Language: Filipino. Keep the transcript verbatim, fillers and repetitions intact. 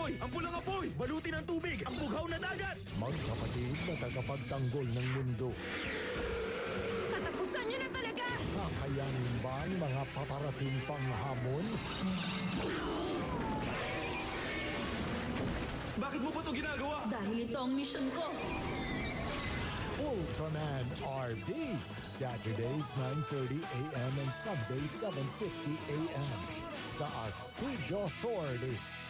apoy! Ang pulang apoy! Balutin ang tubig! Ang bughaw na dagat! Magkapatid na tagapagtanggol ng mundo. Tatapusan niyo na talaga! Kakayanin ba ang mga paparating pang hamon? Bakit mo pa ito ginagawa? Dahil ito ang mission ko. Ultraman R D, Saturdays nine thirty a m and Sundays seven fifty a m sa Astig Authority.